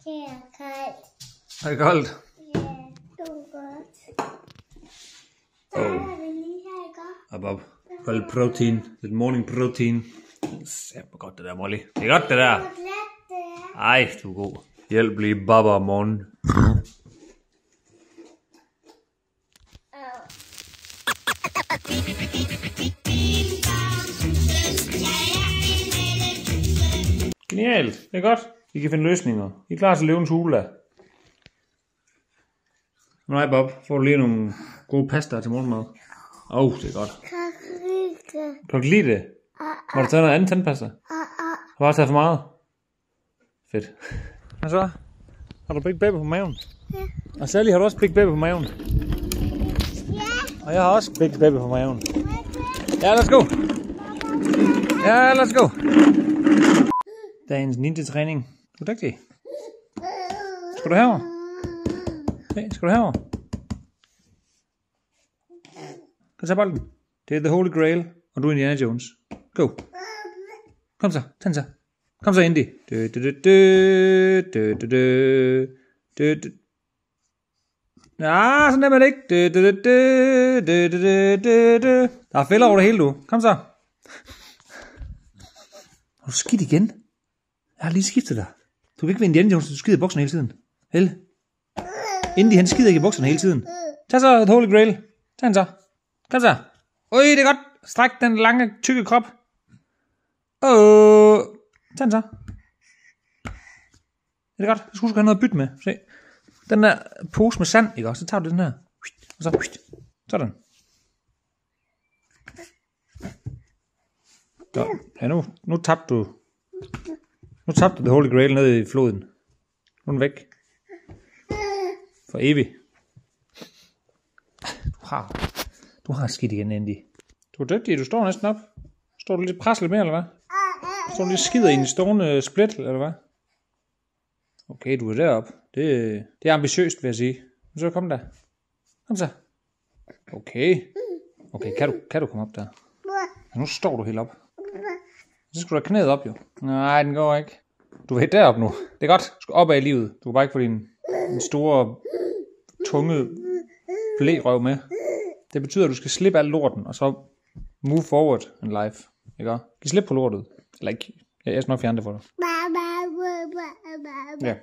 Det er koldt. Er det koldt? Ja, det er godt. Så er vi lige her, ikke? Og Bob. Få lidt protein. Lidt morning protein. Se, hvor godt det der, Molly. Det er godt, det der. Ej, du er god. Hjælp lige Bob om morgenen. Genialt. Det er godt. I kan finde løsninger. I er klar til løvens hule, da. Nej, Bob. Får du lige nogle gode pasta til morgenmad? Det er godt. Kan du lide det? Har du taget noget andet tandpasta? Har du bare taget for meget? Fedt. Hvad så? Har du Big Baby på maven? Ja. Og Sally, har du også Big Baby på maven? Ja. Og jeg har også Big Baby på maven. Ja, let's go. Ja, let's go. Dagens ninja-træning. Du er dygtig. Skal du herover? Hey, skal du herover? Kan du tage bolden? Det er The Holy Grail, og du er Indiana Jones. Go. Kom så, tag så. Kom så, Indy. Ja, sådan er man ikke. Der er fælder over det hele, du. Kom så. Har du skidt igen? Jeg har lige skiftet dig. Du kan ikke være Indiana Jones, du skider i bukserne hele tiden. Vel? Indy, han skider ikke i bukserne hele tiden. Tag så The Holy Grail. Tag den så. Kom så. Oj, det er godt. Stræk den lange, tykke krop. Tag den så. Det er godt. Jeg skulle have noget at bytte med. Se. Den der pose med sand, ikke også? Så tager du den her. Og så. Sådan. Ja, nu tabte du. Nu tabte du The Holy Grail ned i floden. Nu er den væk. For evigt. Du har skidt igen, Indy. Du er dygtig, du står næsten op. Står du lidt presset mere, eller hvad? Står du lidt skider i en stående split, eller hvad? Okay, du er deroppe. Det er ambitiøst, vil jeg sige. Så kom der. Kom så. Okay, kan du komme op der? Ja, nu står du helt op. Så skal du have knæet op, jo. Nej, den går ikke. Du er helt deroppe nu. Det er godt. Du skal opad i livet. Du kan bare ikke få din store, tunge blærøv med. Det betyder, at du skal slippe alt lorten, og så move forward in life. Ikke? Giv slip på lortet. Eller ikke. Jeg skal nok fjerne det for dig. Ja.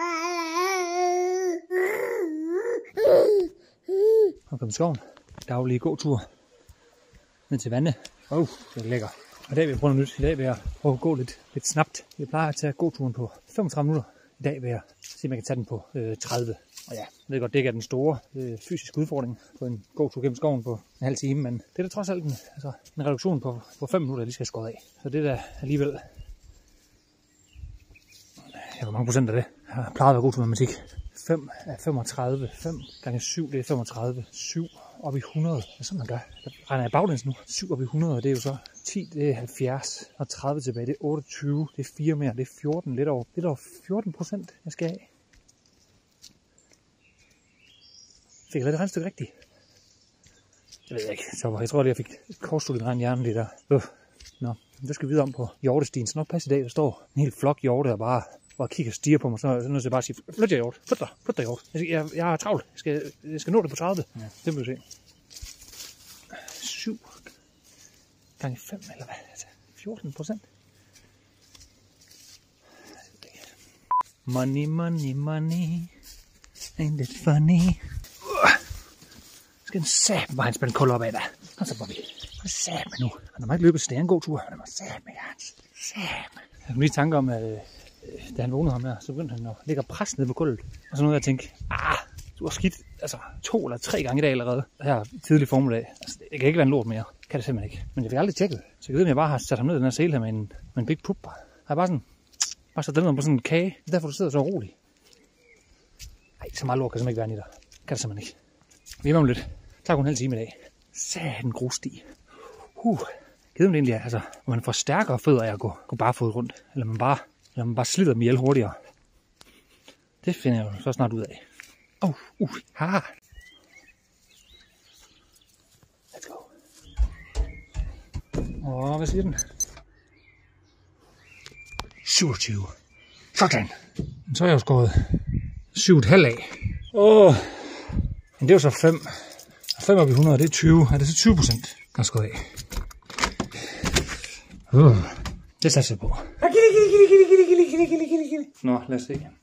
Og kom i skoven. Daglige gåtur. Ned til vandet. Det er lækker. Og i dag vil jeg prøve noget nyt. I dag vil jeg prøve at gå lidt snabt. Jeg plejer at tage gåturen på 35 minutter. I dag vil jeg se, om jeg kan tage den på 30. Og ja, jeg ved godt, det ikke er den store fysiske udfordring på en gåtur gennem skoven på en halv time, men det er da trods alt en reduktion på 5 minutter, jeg lige skal skåret af. Så det er da alligevel... Hvor mange procent af det? Jeg har plejet at være god til matematik. 5 er 35. 5 gange 7, det er 35. 7 op i 100. Det er sådan, man gør. Der regner jeg baglæns nu. 7 op i 100, det er jo så 10, det er 70. Og 30 tilbage, det er 28. Det er 4 mere, det er 14. Lidt over 14%, jeg skal have. Fik jeg lavet det regnstykke rigtigt? Det ved jeg ikke. Jeg tror lige, jeg fik et kortsluttet regn i hjernen lige der. Nå, det skal vi videre om på hjortestien. Så nok passe i dag, der står en hel flok hjorte, der bare kigger og stiger på mig. Så er jeg nødt til bare at sige, flyt dig hjort, flyt dig hjort. Jeg har travlt, jeg skal nå det på 30. Ja. Det må vi se. 7 gange 5, eller hvad? Altså 14%. Money, money, money. Ain't it funny? Skal den sæbe bare en spænde kul op af dig. Kom så, Bobby. Kom sæbe nu. Han har ikke løbet, så det er en god tur. Han må sæbe, Jens. Sæbe. Jeg kom lige i tanke om, at da han vågnede ham her, så begyndte han at ligge og presse ned på gulvet. Og så nåede jeg at tænke, du har skidt 2 eller 3 gange i dag allerede. Her tidlig formiddag. Altså, det kan ikke være en lort mere. Kan det simpelthen ikke. Men jeg fik aldrig tjekket. Så jeg ved, om jeg bare har sat ham ned i den her sele her med en big pup. Jeg har bare sat den ned på sådan en kage. Det er derfor, du sidder så rolig. Ej, så meget lort kan simpelthen ikke være i dig. Kan det simpelthen ikke. Vi er med lidt. Det tager kun en halv time i dag. Satan grussti. Givet det egentlig, altså, hvor man får stærkere fødder af at gå barefod rundt. Eller man bare slider dem ihjel hurtigere. Det finder jeg jo så snart ud af. Let's go. Hvad siger den? 27. Sådan. Så er jeg jo skåret 7,5 af. Men det er jo så 5. 5 op i 100, det er 20. Er det så 20%, der er skåret af? Det satser jeg på. Nå, lad os se.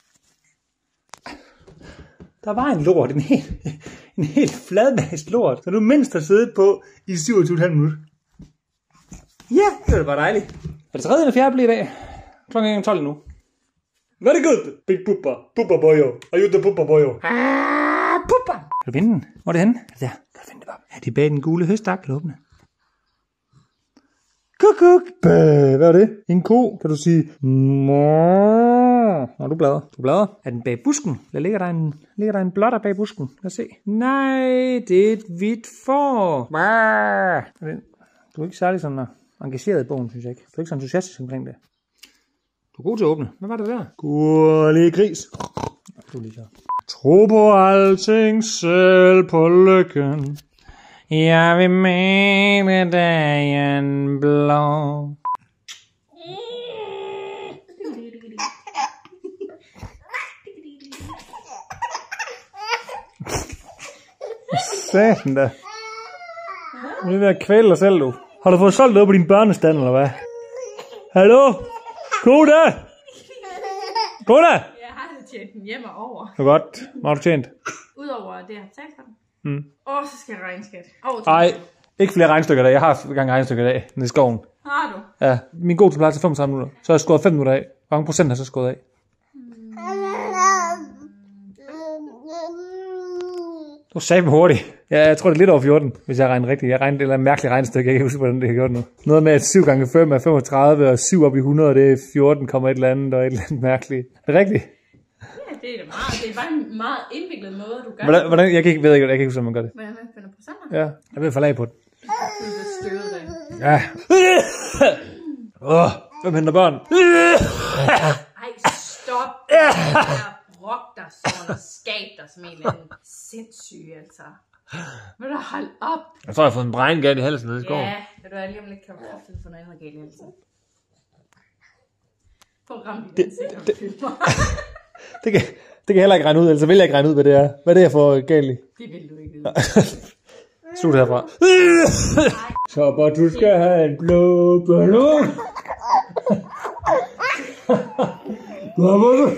Der var en lort, en helt fladmast lort, så du mindst har siddet på i 27,5 minutter. Ja, det var bare dejligt. Er det 3. eller 4. blev i dag? Klokken er 12 nu. Very good, big puppa. Puppa boyo. Are you the puppa boyo? Puppa. Kan du finde den? Hvor er det henne? Der. Kan du finde det, Bob? Er det bag den gule høstak? Åbne. Kuk. Hvad er det? En ko, kan du sige. Nå, du bladrer. Er den bag busken? Der ligger der en blotter bag busken. Lad os se. Nej, det er et hvidt får. Du er ikke særlig sådan engageret i bogen, synes jeg ikke. Du er ikke så entusiastisk omkring det. Du er god til at åbne. Hvad var det der? Gurlige gris. Du lige så. Tro på alting, selv på lykken. Jeg vil male dagen blå. Satan da. Det er ved at kvæle dig selv, du. Har du fået solgt noget på din børnestand, eller hvad? Hallo? Koda! Jeg har tjent den hjemme over. Det er godt. Hvad har du tjent? Udover det, jeg har betalt for den. Og så skal jeg regnskat. Nej, ikke flere regnstykker i dag. Jeg har gang regnstykker i dag nede i skoven. Har du? Ja, min god til plejer til 35 minutter. Så har jeg skåret 5 minutter af. Hvor mange procent har jeg så skåret af? Du sagde dem hurtigt. Ja, jeg tror, det er lidt over 14, hvis jeg regner rigtigt. Jeg regner et eller andet mærkeligt regnestykke. Jeg kan ikke huske, hvordan det har gjort nu. Noget med, at 7 gange 5 er 35, og 7 op i 100, det er 14, et eller andet, og et eller andet mærkeligt. Er det rigtigt? Ja, det er da meget. Det er bare en meget indviklet måde, du gør. Hvordan? Jeg kan ikke huske, hvordan man gør det. Hvordan man finder procenter? Ja, jeg ved forlag på det. Du er støvet der. Ja. Hvem henter børn? Ej, stop. Jeg brok dig sådan og skab dig som en eller anden sindssyg, altså. Vil du holde op? Jeg tror, jeg har fået en bregn i halsen nede i skoven. Ja, vil du lige om lidt kan du få noget andet galt i halsen. Få ramt i den sikkert og fylde mig. Det kan jeg heller ikke regne ud, ellers vil jeg ikke regne ud, hvad det er. Hvad er det, jeg får galt i? Det vil du ikke vide. Slut herfra. Så bare du skal have en blå ballon. Hvad var det?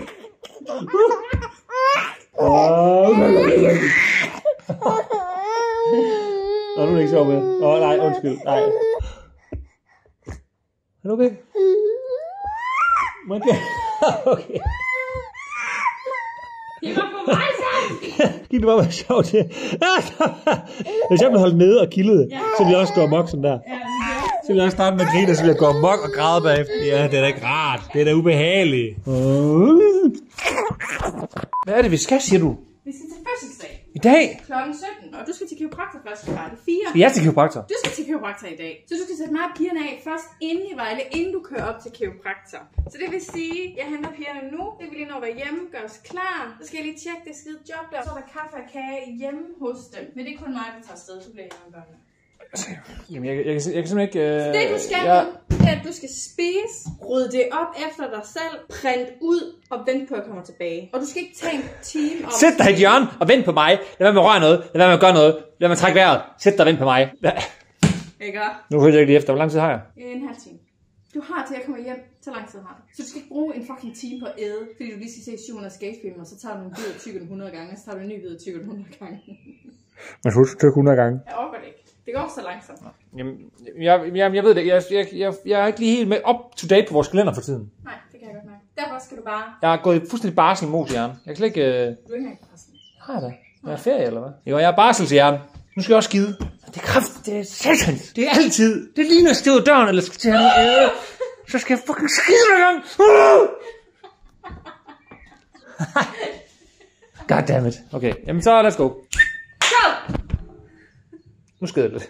Nå, nu er det ikke sjov med. Nej, undskyld. Nej. Er du okay? Okay. Det var på mig selv! Giv det bare være sjovt til. Hvis jeg blev holdt nede og kildede, så ville jeg også gå amok sådan der. Så ville jeg også starte med at grine, og så ville jeg gå amok og græde bagefter. Ja, det er da ikke rart. Det er da ubehageligt. Hvad er det, vi skal, siger du? Vi skal til fødselsdag. I dag? Klokken 17, og du skal til kiropraktor først, kvart i 4. Skal jeg til kiropraktor? Du skal til kiropraktor i dag. Så du skal sætte mig og pigerne af først inde i Vejle, inden du kører op til kiropraktor. Så det vil sige, jeg henter pigerne nu. Det vil lige nå at være hjemme, gør os klar. Så skal jeg lige tjekke det skide job der. Så er der kaffe og kage hjemme hos dem. Men det er kun mig, der tager afsted, så bliver jeg med børnene. Jamen, jeg kan simpelthen ikke... Det du skal nu, det er, at du skal spise, rydde det op efter dig selv, print ud og vente på, at jeg kommer tilbage. Og du skal ikke tage en time om... Sæt dig i et hjørne og vent på mig. Lad være med at røre noget. Lad være med at gøre noget. Lad være med at trække vejret. Sæt dig og vent på mig. Ikke? Nu hører jeg ikke lige efter. Hvor lang tid har jeg? En halv time. Du har til at komme hjem. Så lang tid har du. Så du skal ikke bruge en fucking time på at æde, fordi du lige skal se 700 skatefilm, og så tager du en bid af tykken 100 gange, og så tager du en ny bid af tykken 100 gange. Man skal huske at tykke 100 gange. Jeg orker det ikke. Det går så langsomt. Jamen, jeg ved det. Jeg er ikke lige helt med up to date på vores kalender for tiden. Nej, det kan jeg godt mærke. Derfor skal du bare... Jeg har gået fuldstændig barselmodus, Jern. Jeg kan slet ikke... Du er ikke engang barsel. Har jeg da? Jeg er ferie, eller hvad? Jo, jeg er barselsjern. Nu skal jeg også skide. Det er kraft. Det er satans. Det er altid. Det ligner at stå ud døren, eller skal til at have noget. Så skal jeg fucking skide hver gang. Goddammit. Okay, jamen så let's go. Go! Nu skider det lidt.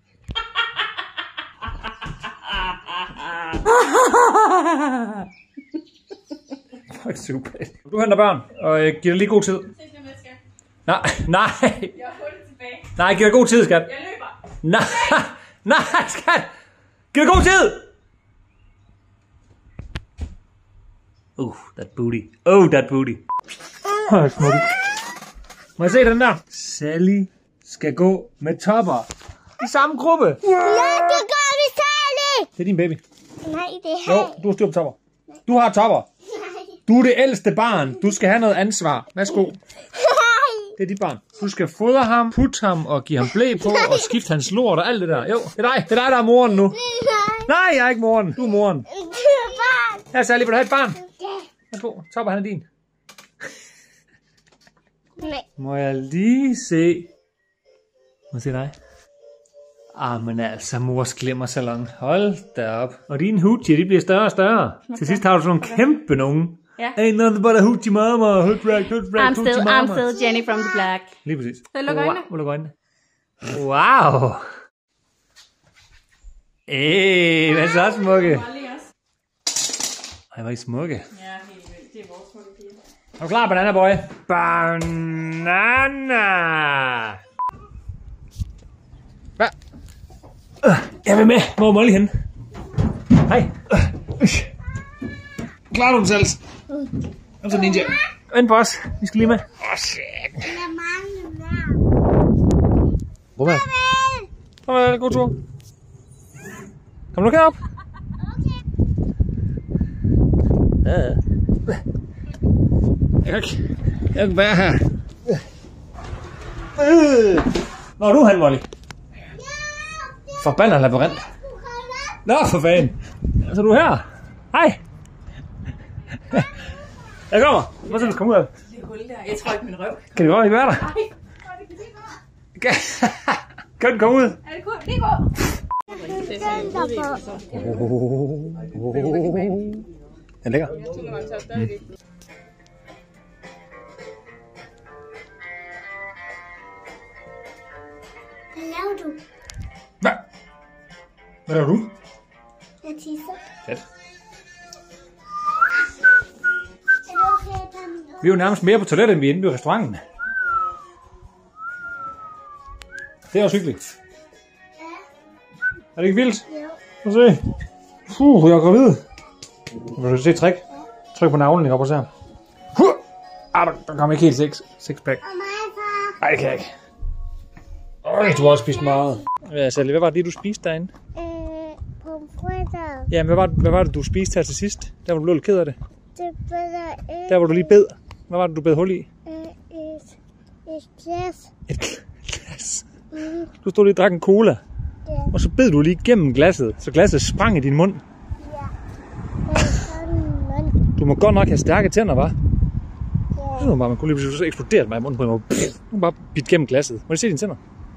Fuck super. Du henter børn, og jeg giver dig lige god tid. Nej. Jeg er hurtigt tilbage. Nej, giv dig god tid, skat. Jeg løber. Nej, skat. Giv dig god tid. That booty. That booty. Smukke. Må jeg se den der? Sally skal gå med topper. I samme gruppe. Ja, det gør vi, Sally! Det er din baby. Nej, det er Jo, du har styr på topper. Du har topper. Du er det ældste barn. Du skal have noget ansvar. Værsgo. Det er dit barn. Du skal fodre ham, putte ham og give ham blæ på og skifte hans lort og alt det der. Jo, det er dig. Det er dig, der er moren nu. Nej, jeg er ikke moren. Du er moren. Her, Sally, vil du have et barn? Værsgo, Topper, han er din. Nej. Må jeg lige se? Må jeg se dig? Men altså, mors glimmersalon. Hold da op. Og dine hoochie, de bliver større og større. Okay. Til sidst har du sådan nogle kæmpe nogen. Ja. Ain't nothing but a hoochie mama. Hood rag, hoochie mama. I'm still Jenny from the Block. Lige præcis. Så luk øjnene. Luk øjnene. Wow. Hvad så, smukke? Ej, hvor er I smukke. Ja, helt vildt. Det er vores smukke piger. Er du klar, Banana Boy? Banana! Hvad? Jeg vil med. Hvor er Molly henne? Hej. Klarer du den selv? Kom så, ninja. Vent på os. Vi skal lige med. Shit. Hvor er det? Farvel. God tur. Kom nu herop. Ja. Jeg kan være her. Nå, du er han, Molly. Forbandet labyrint. Nå, for fanden. Så er du her. Hej. Jeg kommer. Hvor skal du komme ud af? Det hul der. Jeg tror ikke min røv. Kan det godt ikke være der? Nej. Kan du komme ud? Er det godt? Det går. Den ligger. Hvad laver du? Hvad? Hvad laver du? Jeg tisser. Fedt. Er det okay, at tage min Vi er jo nærmest mere på toilettet, end vi er inde i restauranten. Det er også hyggeligt. Ja. Er det ikke vildt? Jo. Prøv at se. Jeg er gravid. Vil du se træk? Tryk på navlen, ikke op og se. Der kommer ikke helt sixpack. Og mig, far. Nej, det kan jeg ikke. Du har også spist meget. Ja, Sally, hvad var det, du spiste derinde? Pomfritter. Ja, men hvad var det, du spiste her til sidst? Der var du blev lidt ked af det. Det bedre ikke. Der hvor du lige bed. Hvad var det, du bed hul i? Et glas. Et glas. Du stod lige og drak en cola. Ja. Og så bed du lige gennem glasset, så glasset sprang i din mund. Ja. Det er sådan en mund. Du må godt nok have stærke tænder, hva'? Ja. Nu man kunne lige pludselig så eksplodere mig i munden på en måde. Nu bare bidt gennem glasset. Må jeg se dine tænder?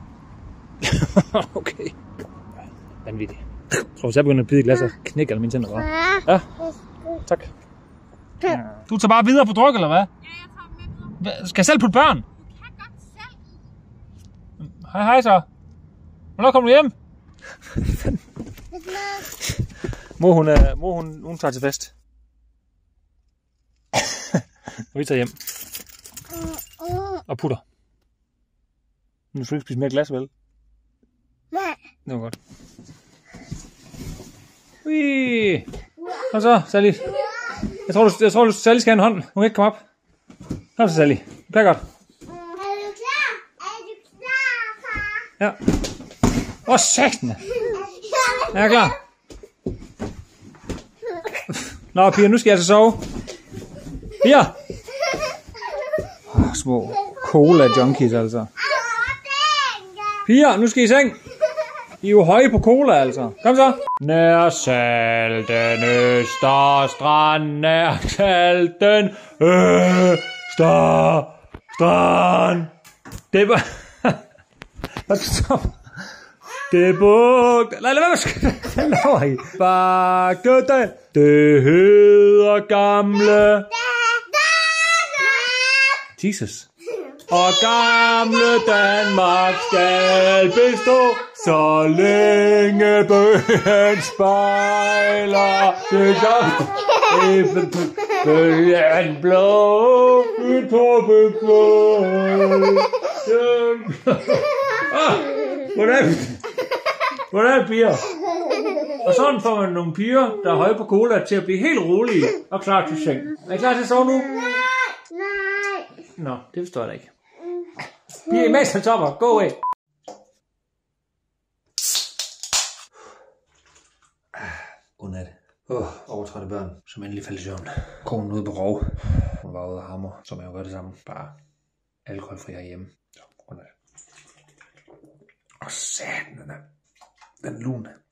Okay. Vanvittigt. Jeg tror, hvis jeg begynder at bide i glasset, knækker alle mine tænder, hva'? Ja. Tak. Du tager bare videre på druk, eller hvad? Ja, jeg tager dem med videre. Skal jeg selv putte børn? Du kan godt selv. Hej så. Hvornår kommer du hjem? Mor hun tager til fest. Og vi tager hjem. Og putter. Nu skal du ikke spise mere glas, vel? Nej. Det var godt. Ui. Og så, Sally. Jeg tror, du Sally skal have en hånd. Hun kan ikke komme op. Kom så, Sally. Det bliver godt. Er du klar? Er du klar, far? Ja. Åh, sækken. Jeg er klar. Nå, piger, nu skal jeg altså sove. Piger. Små cola-junkies, altså. Piger, nu skal I i seng. I er jo høje på cola, altså. Kom så. Nær salten Østerstrand, nær salten Østerstrand. Det var... Stop. Det er bugt. Nej, lad være med at I. Bakkede. Det hedder gamle... Jesus. Og gamle Danmark skal bestå, så længe bøgen spejler det gamle bøgen blå, en toppen blå. Hvordan, piger? Og sådan får man nogle piger, der er høje på cola, til at blive helt rolige og klar til seng. Er I klar til at sove nu? Nej. Nå, det forstår jeg da ikke. Piger, imens han topper. Go away. Godnat. Overtrådte børn, som endelig faldt i søvn. Konen ude på rov. Hun var ude af hammer, som jeg jo gør det samme. Bare alkoholfri herhjemme. Så, godnat. Og satan, den er lun.